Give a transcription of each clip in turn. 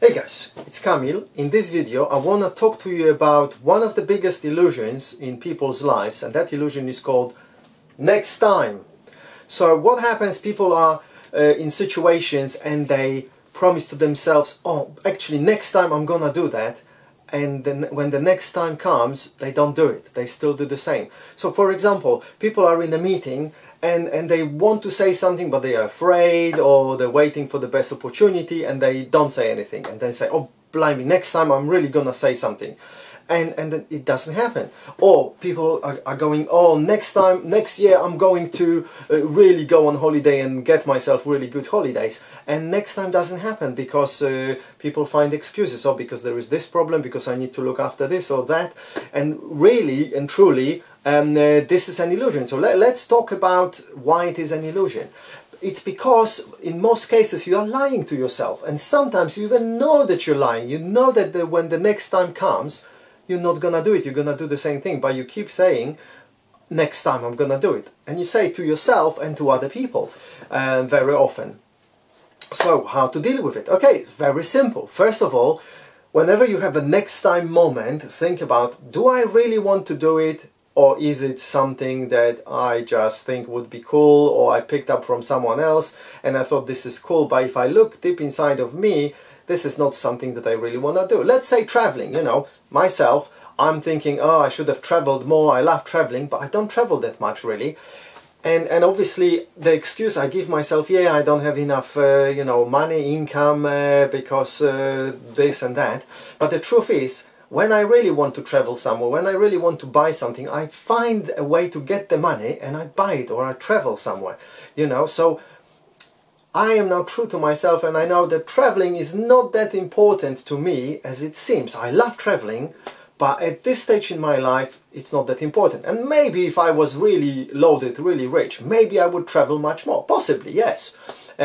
Hey guys, it's Kamil. In this video I want to talk to you about one of the biggest illusions in people's lives, and that illusion is called next time. So what happens, people are in situations and they promise to themselves, oh, actually next time I'm gonna do that, and then when the next time comes they don't do it, they still do the same. So for example, people are in a meeting and they want to say something but they are afraid, or they're waiting for the best opportunity and they don't say anything, and then say, oh blimey, next time I'm really gonna say something, and then it doesn't happen. Or people are going, oh, next year I'm going to really go on holiday and get myself really good holidays, and next time doesn't happen because people find excuses, or because there is this problem, because I need to look after this or that, and really and truly this is an illusion. So let's talk about why it is an illusion. It's because in most cases you are lying to yourself, and sometimes you even know that you're lying. You know that when the next time comes, you're not gonna do it, you're gonna do the same thing, but you keep saying, next time I'm gonna do it. And you say it to yourself and to other people very often. So how to deal with it? Okay, very simple. First of all, whenever you have a next time moment, think about, do I really want to do it? Or is it something that I just think would be cool, or I picked up from someone else and I thought this is cool, but if I look deep inside of me, this is not something that I really want to do. Let's say traveling, you know, myself, I'm thinking, oh, I should have traveled more, I love traveling, but I don't travel that much really. And obviously the excuse I give myself, yeah, I don't have enough, you know, money, income, because this and that. But the truth is, when I really want to travel somewhere, when I really want to buy something, I find a way to get the money and I buy it, or I travel somewhere, you know. So I am now true to myself, and I know that traveling is not that important to me as it seems. I love traveling, but at this stage in my life it's not that important. And maybe if I was really loaded, really rich, maybe I would travel much more, possibly, yes.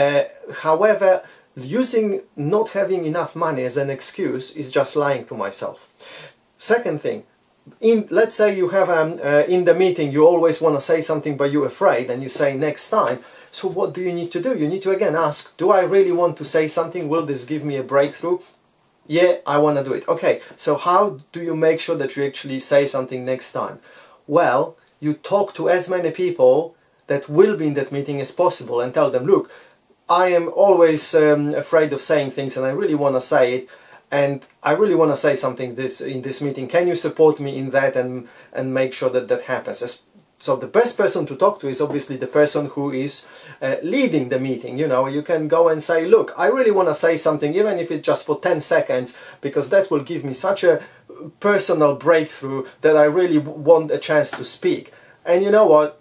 However, using not having enough money as an excuse is just lying to myself. Second thing, let's say you have in the meeting you always want to say something but you're afraid, and you say next time. So what do you need to do? You need to again ask, do I really want to say something? Will this give me a breakthrough? Yeah, I want to do it. Okay, so how do you make sure that you actually say something next time? Well, you talk to as many people that will be in that meeting as possible and tell them, look, I am always afraid of saying things and I really want to say it, and I really want to say something in this meeting. Can you support me in that and make sure that that happens? So the best person to talk to is obviously the person who is leading the meeting. You know, you can go and say, look, I really want to say something, even if it's just for 10 seconds, because that will give me such a personal breakthrough that I really want a chance to speak. And you know what?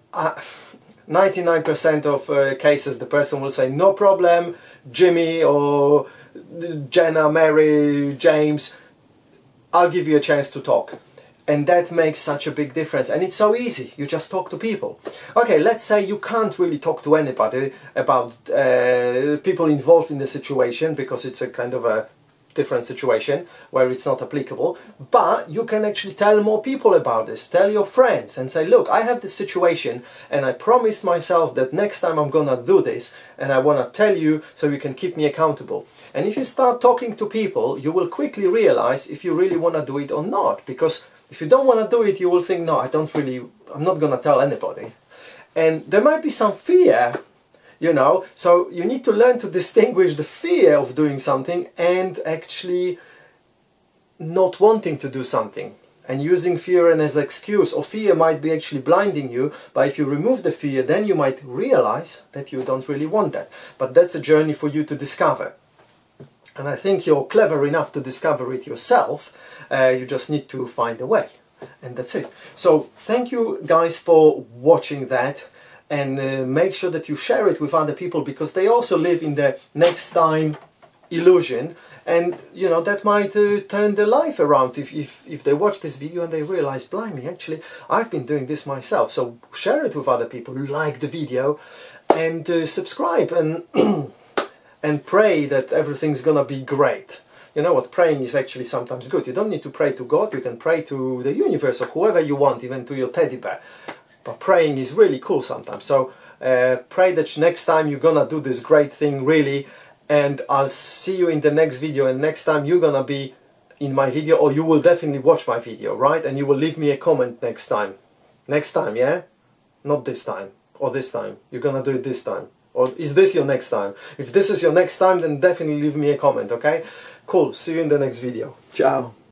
99% of cases the person will say, no problem, Jimmy or Jenna, Mary, James, I'll give you a chance to talk. And that makes such a big difference, and it's so easy, you just talk to people. Okay, let's say you can't really talk to anybody about people involved in the situation, because it's a kind of a different situation where it's not applicable, but you can actually tell more people about this. Tell your friends and say, look, I have this situation and I promised myself that next time I'm gonna do this, and I want to tell you so you can keep me accountable. And if you start talking to people, you will quickly realize if you really want to do it or not, because if you don't want to do it, you will think, no, I'm not gonna tell anybody. And there might be some fear, you know, so you need to learn to distinguish the fear of doing something and actually not wanting to do something, and using fear as an excuse. Or fear might be actually blinding you, but if you remove the fear, then you might realize that you don't really want that. But that's a journey for you to discover. And I think you're clever enough to discover it yourself. You just need to find a way, and that's it. So thank you guys for watching that. And make sure that you share it with other people, because they also live in the next time illusion, and you know that might turn their life around if they watch this video and they realize, blimey, actually I've been doing this myself. So share it with other people, like the video, and subscribe, and and pray that everything's gonna be great. You know what, praying is actually sometimes good. You don't need to pray to God, you can pray to the universe or whoever you want, even to your teddy bear. But praying is really cool sometimes. So pray that next time you're gonna do this great thing really, and I'll see you in the next video, and next time you're gonna be in my video, or you will definitely watch my video, right? And you will leave me a comment next time. Next time, yeah? Not this time, or this time. You're gonna do it this time. Or is this your next time? If this is your next time, then definitely leave me a comment, okay? Cool, see you in the next video. Ciao!